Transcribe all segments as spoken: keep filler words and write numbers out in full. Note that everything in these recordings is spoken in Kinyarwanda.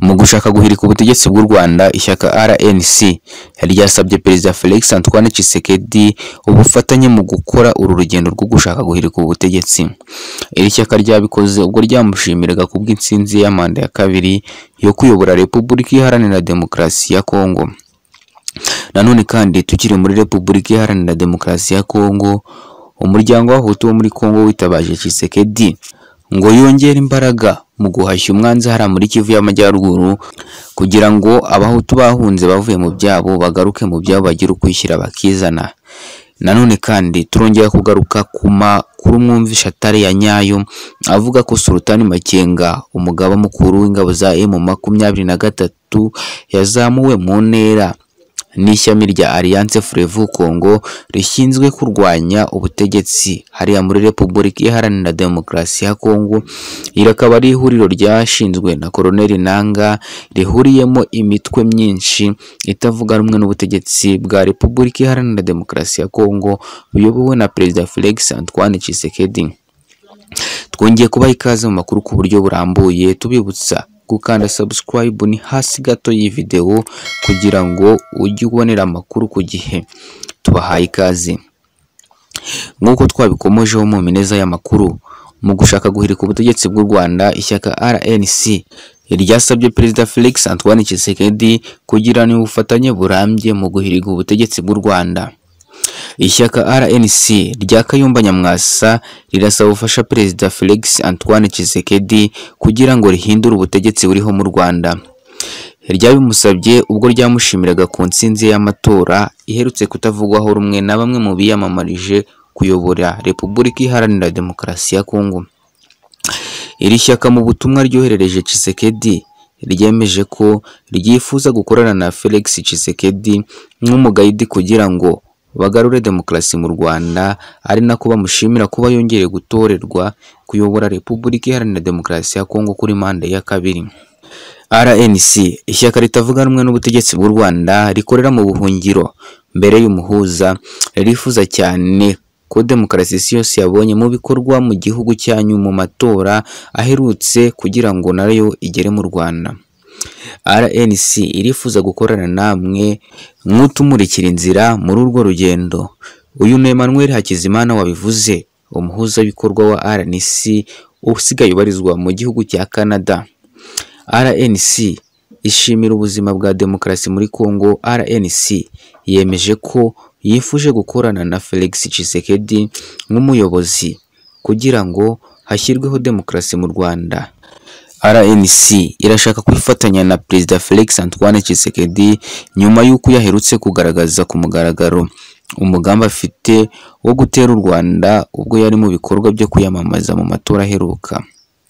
Mu gushaka guhirika ubutegetsi bw'u Rwanda, ishyaka R N C ryasabye Perezida Felix Antoine Tshisekedi ubufatanye mu gukora uru rugendo rwo gushaka guhirika ubutegetsi. Iri shyaka ryabikoze ubwo ryamushimiraga kubw'intsinzi ya manda ya kabiri yo kuyobora Repubulika Iharanira Demokarasi ya Kongo. Nanone kandi tukiri muri Repubulika Iharanira Demokarasi ya Kongo, umuryango w'Abahutu wo muri Kongo witabaje Tshisekedi ngo yongere imbaraga mu guhashya umwanzi hara muri Kivu y'Amajyaruguru kugira ngo Abahutu bahunze bavuye mu byabo bagaruke mu byabo bagira ukwishyira bakizana. Nanone kandi turongera kugaruka ku makuru mwumvisha atari ya nyayo avuga ko Sultani Makenga, umugaba mukuru w'ingabo za M makumyabiri na gatatu, yazamuwe mu ntera n'ishyami rya Alliance Fleuve Congo rishinzwe kurwanya ubutegetsi hariya muri Repubulika Iharanira Demokarasi ya Kongo. Iri akaba ari ihuriro ryashinzwe na Colonel Nanga rihuriyemo imitwe myinshi itavuga rumwe n'ubutegetsi bwa Repubulika Iharanira Demokarasi ya Kongo buyobowe na Perezida Felix Antoine Tshisekedi. Twongeye kubaha ikaze mu makuru ku buryo burambuye, tubibutsa gukanda subscribe ni hasi gato iyi video kugira ngo ujye ubonera amakuru ku gihe. Tubahaye ikaze. Nk'uko twabikomojeho mu mineza y'amakuru, mu gushaka guhirika ubutegetsi bw'u Rwanda, ishyaka R N C ryasabye Perezida Felix Antoine Tshisekedi kugirana ubufatanye burambye mu guhirika ubutegetsi bw'u Rwanda. Ishyaka R N C rya Kayumba Nyamwasa rirasaba ubufasha Perezida Felix Antoine Tshisekedi kugira ngo rihindure ubutegetsi buriho mu Rwanda. Ryabimusabye ubwo ryamushimiraga ku ntsinzi y'amatora iherutse kutavugwaho rumwe na bamwe mu biyamamarije kuyobora Repubulika Iharanira Demokarasi ya Kongo. Iri shyaka mu butumwa ryoherereje Tshisekedi ryemeje ko ryifuza gukorana na Felix Tshisekedi nk'umugayidi kugira ngo bagarure demokarasi mu Rwanda, ari nako bamushimira kuba yongereye gutorerwa kuyobora Repubulika Iharanira Demokarasi ya Kongo kuri manda ya kabiri. R N C, ishyaka ritavuga rumwe n'ubutegetsi bw'u Rwanda rikorera mu buhungiro mbere y'umuhuza, rifuza cyane ko demokarasi isi yose yabonye mu bikorwa mu gihugu cyanyu mu matora aherutse kugira ngo nayo igere mu Rwanda. R N C irifuza gukorana namwe nk'utumurikira inzira muri urwo rugendo. Uyu ni Emmanuel Hakizimana wabivuze, umuhuza w'ibikorwa wa R N C usigaye ubarizwa mu gihugu cya Canada. R N C ishimira ubuzima bwa demokarasi muri Kongo. R N C yemeje ko yifuje gukorana na Felix Tshisekedi nk'umuyobozi kugira ngo hashyirweho demokarasi mu Rwanda. R N C irashaka kwifatanya na Perezida Felix Antoine Tshisekedi nyuma y'uko yaherutse kugaragaza ku mugaragaro umugambi afite wo gutera u Rwanda ubwo yari mu bikorwa byo kwiyamamaza mu matora aheruka.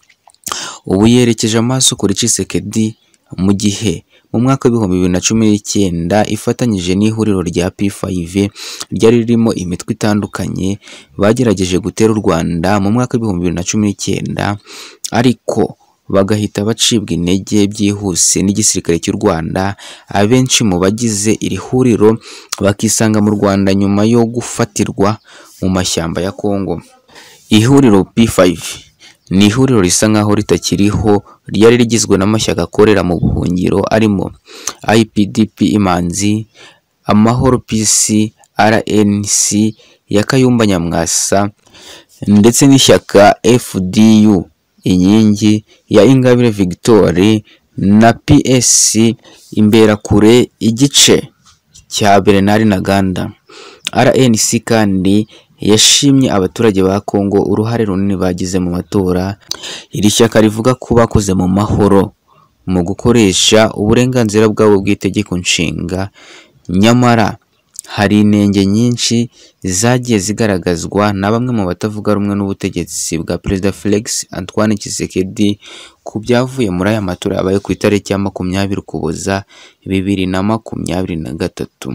Ubu yerekeje amaso kuri Tshisekedi mu gihe mu mwaka w'ibihumbi bibiri na cumi n'icyenda ifatanyije n'ihuriro rya P five ryari ririmo imitwe itandukanye bagerageje gutera u Rwanda mu mwaka w'ibihumbi bibiri na cumi n'icyenda, ariko bagahita bacibwa intege byihuse n'igisirikare cy'u Rwanda. Abenshi mu bagize iri huriro bakisanga mu Rwanda nyuma yo gufatirwa mu mashyamba ya Kongo. Ihuriro P five ni ihuriro risa nkaho ritakiriho, ryari rigizwe n'amashyaka akorera mu buhungiro arimo I P D P Imanzi, Amahoro P C, R N C ya Kayumba Nyamwasa ndetse n'ishyaka F D U Inkingi ya Ingabire Victoire na P S Imberakure igice cya Bernard Ntaganda. R N C kandi yashimye abaturage ba Kongo uruhare runini bagize mu matora. Iri shyaka rivuga ko bakoze mu mahoro mu gukoresha uburenganzira bwabo bw'itegeko nshinga, nyamara hari inenge nyinshi zagiye zigaragazwa na bamwe mu batavuga rumwe n'ubutegetsi bwa Perezida Felix Antoine Tshisekedi ku byavuye muri aya matora yabaye ku itariki ya makumyabiri Ukuboza bibiri na makumyabiri na gatatu.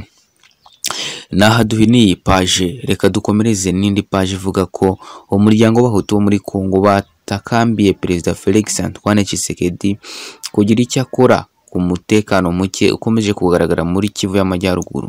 Naha duhiniye iyi paje, reka dukomereze n'indi paje ivuga ko umuryango w'Abahutu wo muri Kongo batakambiye Perezida Felix Antoine Tshisekedi kugira icyo akora ku mutekano muke ukomeje kugaragara muri Kivu y'Amajyaruguru.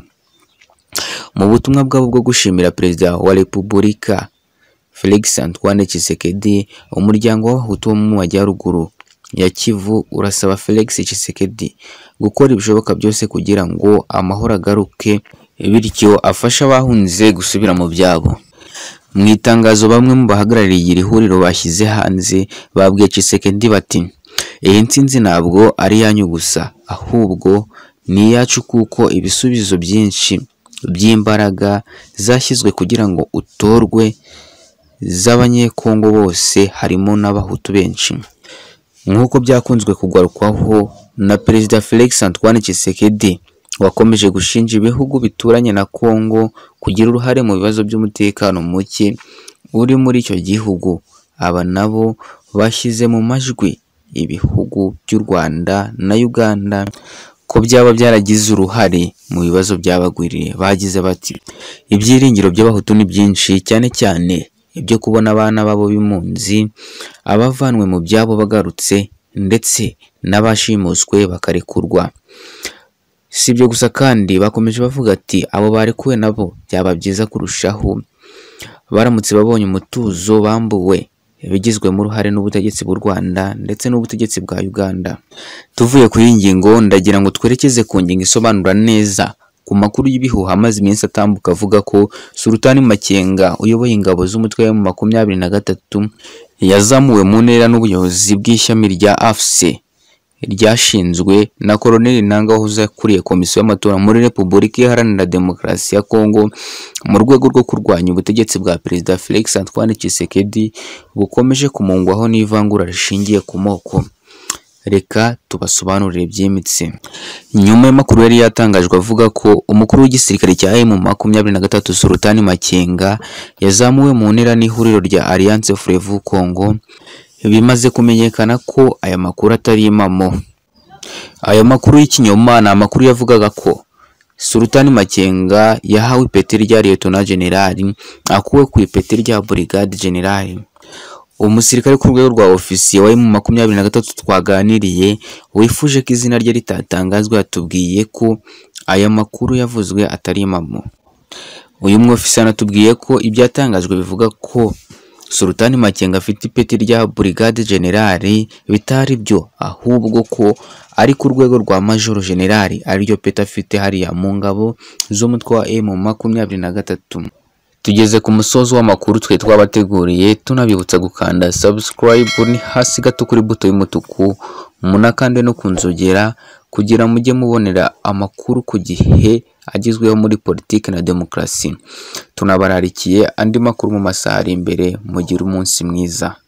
Mu butumwa bwabo bwo gushimira Perezida wa Repubulika Felix Antoine Tshisekedi, umuryango w'Abahutu wo mu Majyaruguru ya Kivu urasaba Felix Tshisekedi gukora ibishoboka byose kugira ngo amahoro agaruke, bityo afasha abahunze gusubira mu byabo. Mu itangazo bamwe mu bahagarariye iri huriro bashyize hanze babwiye Tshisekedi bati iyi ntsinzi ntabwo ari yanyu gusa, ahubwo ni iyacu kuko ibisubizo byinshi by'imbaraga zashyizwe kugira ngo utorwe z'abanyekongo bose harimo n'abahutu benshi, nk'uko byakunzwe kugarukwaho na Perezida Felix Antoine Tshisekedi wakomeje gushinja ibihugu bituranye na Kongo kugira uruhare mu bibazo by'umutekano muke uri muri icyo gihugu. Aba nabo bashyize mu majwi ibihugu by'u Rwanda na Uganda ko byaba byaragize uruhare mu bibazo byabagwiriye. Bagize bati ibyiringiro by'abahutu ni byinshi, cyane cyane ibyo kubona abana babo b'impunzi, abavanwe mu byabo bagarutse, ndetse n'abashimuswe bakarekurwa. Si ibyo gusa kandi bakomeje bavuga ati abo barekuwe nabo byaba byiza kurushaho baramutse babonye umutuzo bambuwe bigizwemo uruhare n'ubutegetsi bw'u Rwanda ndetse n'ubutegetsi bwa Uganda. Tuvuye kuri iyi ngingo ndagira ngo twerekeze ku ngingo isobanura neza ku makuru y'ibihuha amaze iminsi atambuka avuga ko Sultani Makenga uyoboye ingabo z'umutwe wa makumyabiri na gatatu yazamuwe mu ntera n'ubuyobozi bw'ishyami rya A F C ryashinzwe na Colonel Nanga wahoze akuriye komisiyo y'amatora muri Repubulika Iharanira Demokarasi ya Kongo mu rwego rwo kurwanya ubutegetsi bwa Perezida Felix Antoine Tshisekedi bukomeje kumungwaho n'ivangura rishingiye ku moko. Reka tubasobanurire byimitse. Nyuma y'amakuru yari yatangajwe avuga ko umukuru w'igisirikare cya M makumyabiri na gatatu Sultani Makenga yazamuwe mu ntera n'ihuriro rya Alliance Fleuve Congo, bimaze kumenyekana ko aya makuru atari impamo. Aya makuru y'ikinyoma ni amakuru yavugaga ko Sultani Makenga yahawe ipeti rya Lieutenant General akuwe ku ipeti rya Brigade General. Umusirikare ku rwego rwa ofisiye wa M makumyabiri na gatatu twaganiriye wifuje ko izina rye ritatangazwa yatubwiye ko aya makuru yavuzwe atari impamo. Uyu mwofisiye anatubwiye ko ibyatangajwe bivuga ko Sultani Makenga afite ipeti rya Brigade General bitari byo, ahubwo ko ari ku rwego rwa Major General, ariryo peti afite hariya mu ngabo z'umutwe wa M makumyabiri na gatatu. Tugeze ku musozo w'amakuru twe twabateguriye, tunabibutsa gukanda subscribe ni hasi gato kuri buto y'umutuku, munakande no kunzogera kugira mujye mubonera amakuru ku gihe agizweho muri politiki na demokarasi. Tunabararikiye andi makuru mu masaha ari imbere. Mugire umunsi mwiza.